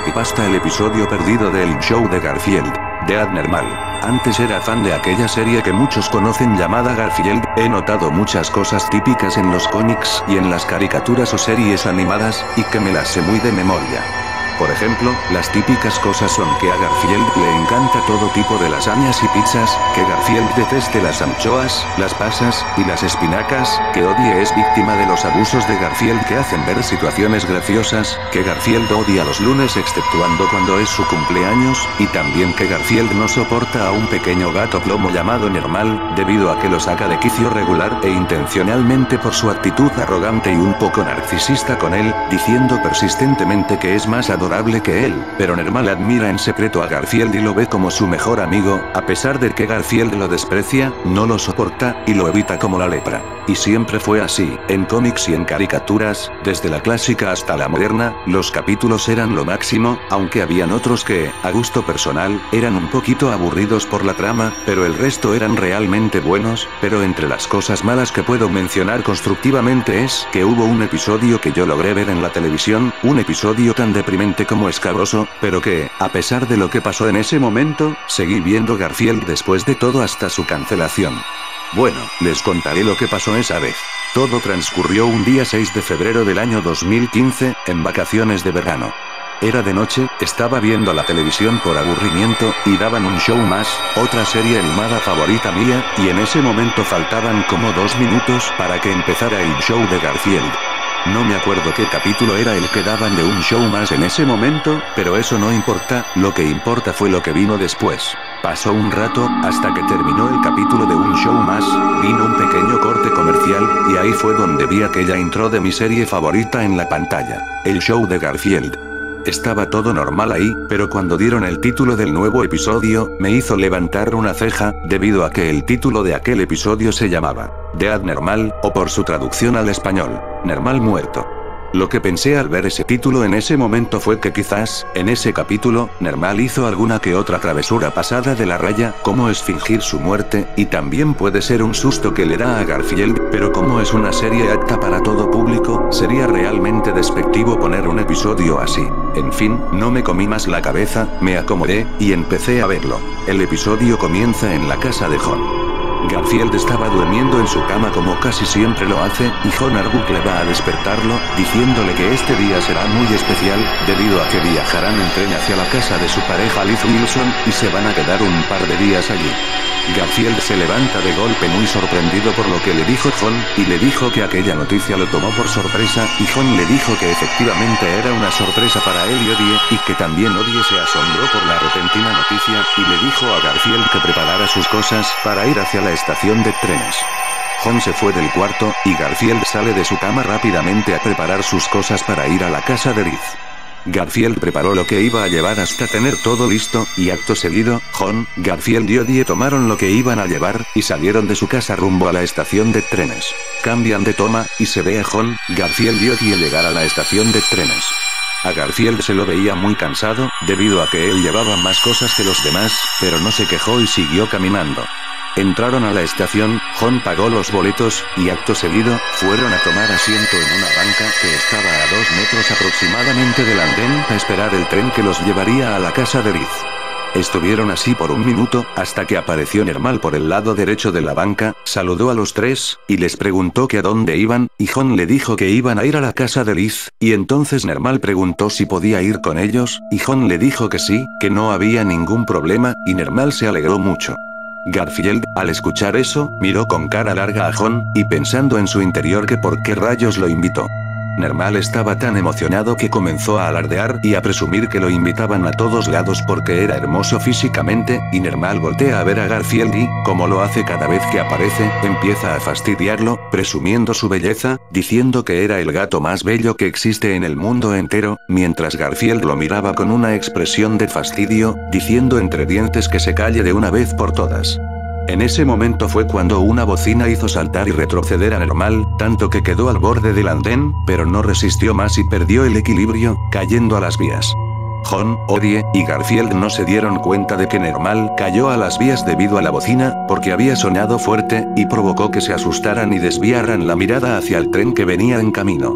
creepypasta el episodio perdido del show de Garfield, de Abnormal. Antes era fan de aquella serie que muchos conocen llamada Garfield, he notado muchas cosas típicas en los cómics y en las caricaturas o series animadas, y que me las sé muy de memoria. Por ejemplo, las típicas cosas son que a Garfield le encanta todo tipo de lasañas y pizzas, que Garfield deteste las anchoas, las pasas, y las espinacas, que odie es víctima de los abusos de Garfield que hacen ver situaciones graciosas, que Garfield odia los lunes exceptuando cuando es su cumpleaños, y también que Garfield no soporta a un pequeño gato plomo llamado Normal, debido a que lo saca de quicio regular e intencionalmente por su actitud arrogante y un poco narcisista con él, diciendo persistentemente que es más adorable que él, pero Normal admira en secreto a Garfield y lo ve como su mejor amigo, a pesar de que Garfield lo desprecia, no lo soporta, y lo evita como la lepra. Y siempre fue así, en cómics y en caricaturas, desde la clásica hasta la moderna, los capítulos eran lo máximo, aunque habían otros que, a gusto personal, eran un poquito aburridos por la trama, pero el resto eran realmente buenos, pero entre las cosas malas que puedo mencionar constructivamente es que hubo un episodio que yo logré ver en la televisión, un episodio tan deprimente como escabroso, pero que, a pesar de lo que pasó en ese momento, seguí viendo Garfield después de todo hasta su cancelación. Bueno, les contaré lo que pasó esa vez. Todo transcurrió un día 6 de febrero del año 2015, en vacaciones de verano. Era de noche, estaba viendo la televisión por aburrimiento, y daban un show más, otra serie animada favorita mía, y en ese momento faltaban como 2 minutos para que empezara el show de Garfield. No me acuerdo qué capítulo era el que daban de un show más en ese momento, pero eso no importa, lo que importa fue lo que vino después. Pasó un rato, hasta que terminó el capítulo de un show más, vino un pequeño corte comercial, y ahí fue donde vi aquella intro de mi serie favorita en la pantalla, el show de Garfield. Estaba todo normal ahí, pero cuando dieron el título del nuevo episodio, me hizo levantar una ceja, debido a que el título de aquel episodio se llamaba The Abnormal, o por su traducción al español, Normal muerto. Lo que pensé al ver ese título en ese momento fue que quizás, en ese capítulo, Normal hizo alguna que otra travesura pasada de la raya, como es fingir su muerte, y también puede ser un susto que le da a Garfield, pero como es una serie apta para todo público, sería realmente despectivo poner un episodio así. En fin, no me comí más la cabeza, me acomodé, y empecé a verlo. El episodio comienza en la casa de Jon. Garfield estaba durmiendo en su cama como casi siempre lo hace, y Jon Arbuckle va a despertarlo, diciéndole que este día será muy especial, debido a que viajarán en tren hacia la casa de su pareja Liz Wilson, y se van a quedar un par de días allí. Garfield se levanta de golpe muy sorprendido por lo que le dijo Jon, y le dijo que aquella noticia lo tomó por sorpresa, y Jon le dijo que efectivamente era una sorpresa para él y Odie, y que también Odie se asombró por la repentina noticia, y le dijo a Garfield que preparara sus cosas para ir hacia la estación de trenes. Jon se fue del cuarto, y Garfield sale de su cama rápidamente a preparar sus cosas para ir a la casa de Liz. Garfield preparó lo que iba a llevar hasta tener todo listo, y acto seguido, Jon, Garfield y Odie tomaron lo que iban a llevar, y salieron de su casa rumbo a la estación de trenes. Cambian de toma, y se ve a Jon, Garfield y Odie llegar a la estación de trenes. A Garfield se lo veía muy cansado, debido a que él llevaba más cosas que los demás, pero no se quejó y siguió caminando. Entraron a la estación, Jon pagó los boletos, y acto seguido, fueron a tomar asiento en una banca que estaba a 2 metros aproximadamente del andén a esperar el tren que los llevaría a la casa de Liz. Estuvieron así por un minuto, hasta que apareció Normal por el lado derecho de la banca, saludó a los tres, y les preguntó que a dónde iban, y Jon le dijo que iban a ir a la casa de Liz, y entonces Normal preguntó si podía ir con ellos, y Jon le dijo que sí, que no había ningún problema, y Normal se alegró mucho. Garfield, al escuchar eso, miró con cara larga a Jon, y pensando en su interior que por qué rayos lo invitó. Normal estaba tan emocionado que comenzó a alardear y a presumir que lo invitaban a todos lados porque era hermoso físicamente, y Normal voltea a ver a Garfield y, como lo hace cada vez que aparece, empieza a fastidiarlo, presumiendo su belleza, diciendo que era el gato más bello que existe en el mundo entero, mientras Garfield lo miraba con una expresión de fastidio, diciendo entre dientes que se calle de una vez por todas. En ese momento fue cuando una bocina hizo saltar y retroceder a Normal, tanto que quedó al borde del andén, pero no resistió más y perdió el equilibrio, cayendo a las vías. Jon, Odie y Garfield no se dieron cuenta de que Normal cayó a las vías debido a la bocina, porque había sonado fuerte, y provocó que se asustaran y desviaran la mirada hacia el tren que venía en camino.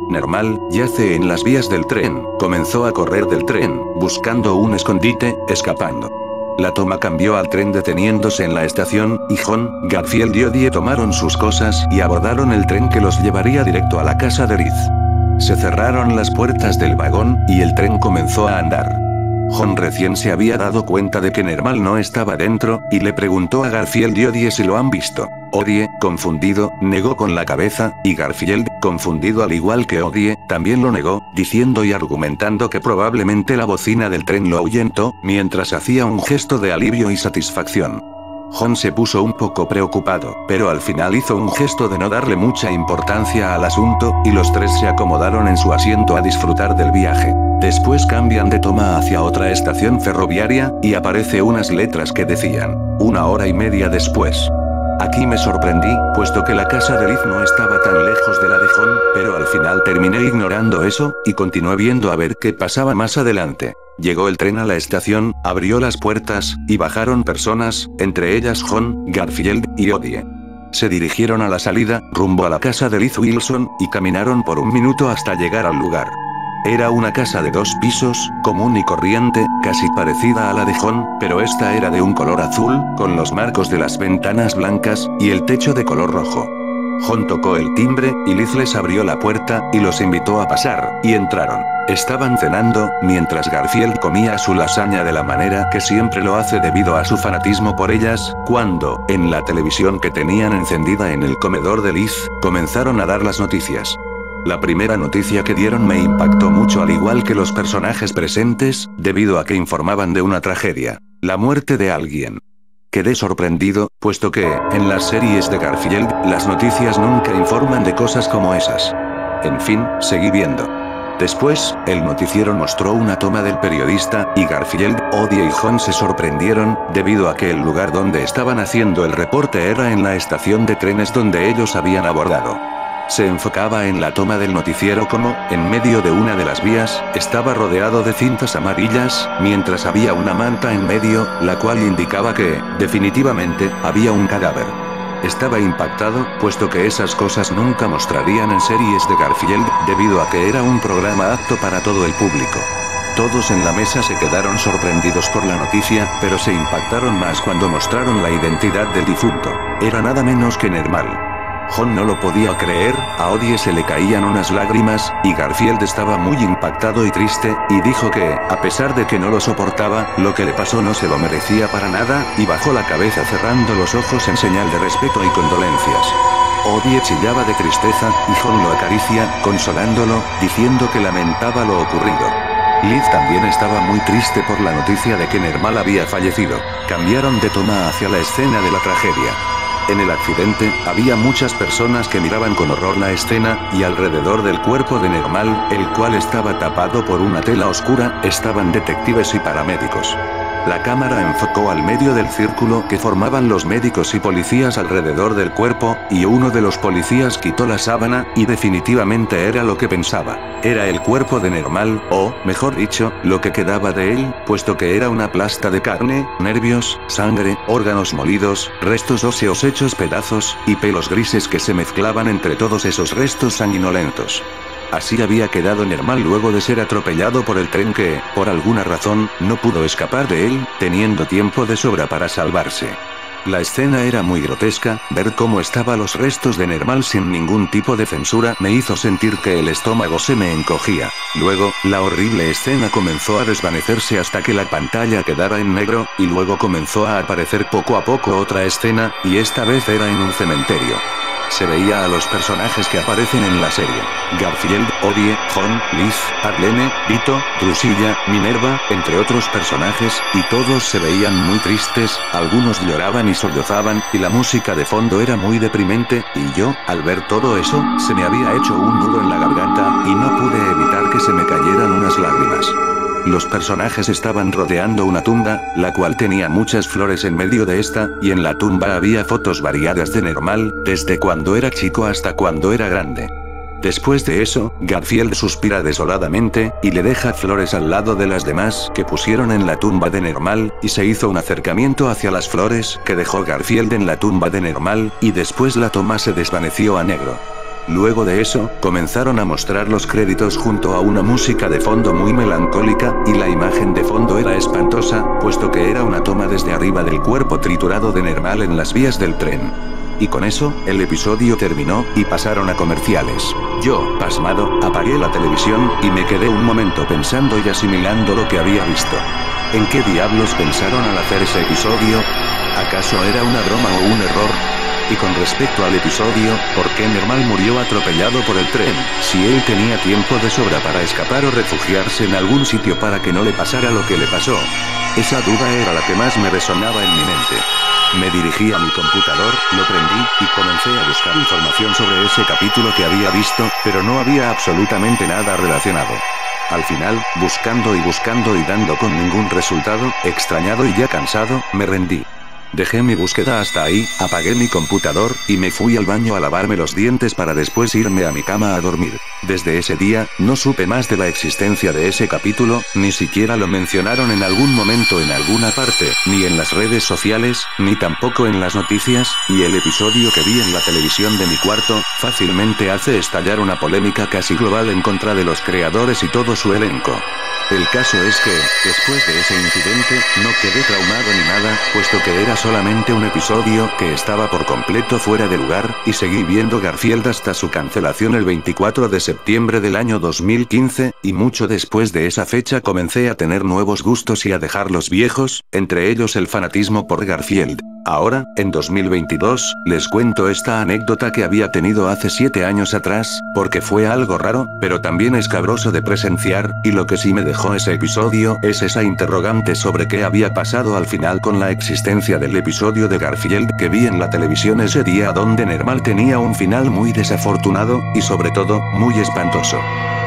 Nermal yace en las vías del tren, comenzó a correr del tren, buscando un escondite, escapando. La toma cambió al tren deteniéndose en la estación, y John, Garfield y Odie tomaron sus cosas y abordaron el tren que los llevaría directo a la casa de Liz. Se cerraron las puertas del vagón, y el tren comenzó a andar. John recién se había dado cuenta de que Nermal no estaba dentro, y le preguntó a Garfield y Odie si lo han visto. Odie, confundido, negó con la cabeza, y Garfield, confundido al igual que Odie, también lo negó, diciendo y argumentando que probablemente la bocina del tren lo ahuyentó, mientras hacía un gesto de alivio y satisfacción. John se puso un poco preocupado, pero al final hizo un gesto de no darle mucha importancia al asunto, y los tres se acomodaron en su asiento a disfrutar del viaje. Después cambian de toma hacia otra estación ferroviaria, y aparece unas letras que decían, 1 hora y media después. Aquí me sorprendí, puesto que la casa de Liz no estaba tan lejos de la de John, pero al final terminé ignorando eso, y continué viendo a ver qué pasaba más adelante. Llegó el tren a la estación, abrió las puertas, y bajaron personas, entre ellas John, Garfield, y Odie. Se dirigieron a la salida, rumbo a la casa de Liz Wilson, y caminaron por un minuto hasta llegar al lugar. Era una casa de 2 pisos, común y corriente, casi parecida a la de John, pero esta era de un color azul, con los marcos de las ventanas blancas, y el techo de color rojo. John tocó el timbre, y Liz les abrió la puerta, y los invitó a pasar, y entraron. Estaban cenando, mientras Garfield comía su lasaña de la manera que siempre lo hace debido a su fanatismo por ellas, cuando, en la televisión que tenían encendida en el comedor de Liz, comenzaron a dar las noticias. La primera noticia que dieron me impactó mucho al igual que los personajes presentes, debido a que informaban de una tragedia, la muerte de alguien. Quedé sorprendido, puesto que, en las series de Garfield, las noticias nunca informan de cosas como esas. En fin, seguí viendo. Después, el noticiero mostró una toma del periodista, y Garfield, Odie y John se sorprendieron, debido a que el lugar donde estaban haciendo el reporte era en la estación de trenes donde ellos habían abordado. Se enfocaba en la toma del noticiero como, en medio de una de las vías, estaba rodeado de cintas amarillas, mientras había una manta en medio, la cual indicaba que, definitivamente, había un cadáver. Estaba impactado, puesto que esas cosas nunca mostrarían en series de Garfield, debido a que era un programa apto para todo el público. Todos en la mesa se quedaron sorprendidos por la noticia, pero se impactaron más cuando mostraron la identidad del difunto. Era nada menos que Nermal. John no lo podía creer, a Odie se le caían unas lágrimas, y Garfield estaba muy impactado y triste, y dijo que, a pesar de que no lo soportaba, lo que le pasó no se lo merecía para nada, y bajó la cabeza cerrando los ojos en señal de respeto y condolencias. Odie chillaba de tristeza, y John lo acaricia, consolándolo, diciendo que lamentaba lo ocurrido. Liz también estaba muy triste por la noticia de que Nermal había fallecido. Cambiaron de toma hacia la escena de la tragedia. En el accidente, había muchas personas que miraban con horror la escena, y alrededor del cuerpo de Nermal, el cual estaba tapado por una tela oscura, estaban detectives y paramédicos. La cámara enfocó al medio del círculo que formaban los médicos y policías alrededor del cuerpo, y uno de los policías quitó la sábana, y definitivamente era lo que pensaba. Era el cuerpo de Nermal, o, mejor dicho, lo que quedaba de él, puesto que era una plasta de carne, nervios, sangre, órganos molidos, restos óseos hechos pedazos, y pelos grises que se mezclaban entre todos esos restos sanguinolentos. Así había quedado Nermal luego de ser atropellado por el tren que, por alguna razón, no pudo escapar de él, teniendo tiempo de sobra para salvarse. La escena era muy grotesca, ver cómo estaban los restos de Nermal sin ningún tipo de censura me hizo sentir que el estómago se me encogía. Luego, la horrible escena comenzó a desvanecerse hasta que la pantalla quedara en negro, y luego comenzó a aparecer poco a poco otra escena, y esta vez era en un cementerio. Se veía a los personajes que aparecen en la serie. Garfield, Odie, John, Liz, Arlene, Vito, Drusilla, Minerva, entre otros personajes, y todos se veían muy tristes, algunos lloraban y sollozaban, y la música de fondo era muy deprimente, y yo, al ver todo eso, se me había hecho un nudo en la garganta, y no pude evitar que se me cayeran unas lágrimas. Los personajes estaban rodeando una tumba, la cual tenía muchas flores en medio de esta, y en la tumba había fotos variadas de Nermal, desde cuando era chico hasta cuando era grande. Después de eso, Garfield suspira desoladamente, y le deja flores al lado de las demás que pusieron en la tumba de Nermal, y se hizo un acercamiento hacia las flores que dejó Garfield en la tumba de Nermal, y después la toma se desvaneció a negro. Luego de eso, comenzaron a mostrar los créditos junto a una música de fondo muy melancólica, y la imagen de fondo era espantosa, puesto que era una toma desde arriba del cuerpo triturado de Nermal en las vías del tren. Y con eso, el episodio terminó, y pasaron a comerciales. Yo, pasmado, apagué la televisión, y me quedé un momento pensando y asimilando lo que había visto. ¿En qué diablos pensaron al hacer ese episodio? ¿Acaso era una broma o un error? Y con respecto al episodio, ¿por qué Nermal murió atropellado por el tren, si él tenía tiempo de sobra para escapar o refugiarse en algún sitio para que no le pasara lo que le pasó? Esa duda era la que más me resonaba en mi mente. Me dirigí a mi computador, lo prendí, y comencé a buscar información sobre ese capítulo que había visto, pero no había absolutamente nada relacionado. Al final, buscando y dando con ningún resultado, extrañado y ya cansado, me rendí. Dejé mi búsqueda hasta ahí, apagué mi computador, y me fui al baño a lavarme los dientes para después irme a mi cama a dormir. Desde ese día, no supe más de la existencia de ese capítulo, ni siquiera lo mencionaron en algún momento en alguna parte, ni en las redes sociales, ni tampoco en las noticias, y el episodio que vi en la televisión de mi cuarto, fácilmente hace estallar una polémica casi global en contra de los creadores y todo su elenco. El caso es que, después de ese incidente, no quedé traumado ni nada, puesto que era solamente un episodio que estaba por completo fuera de lugar, y seguí viendo Garfield hasta su cancelación el 24 de septiembre del año 2015, y mucho después de esa fecha comencé a tener nuevos gustos y a dejar los viejos, entre ellos el fanatismo por Garfield. Ahora, en 2022, les cuento esta anécdota que había tenido hace 7 años atrás, porque fue algo raro, pero también escabroso de presenciar, y lo que sí me dejó ese episodio es esa interrogante sobre qué había pasado al final con la existencia del episodio de Garfield que vi en la televisión ese día donde Nermal tenía un final muy desafortunado, y sobre todo, muy espantoso.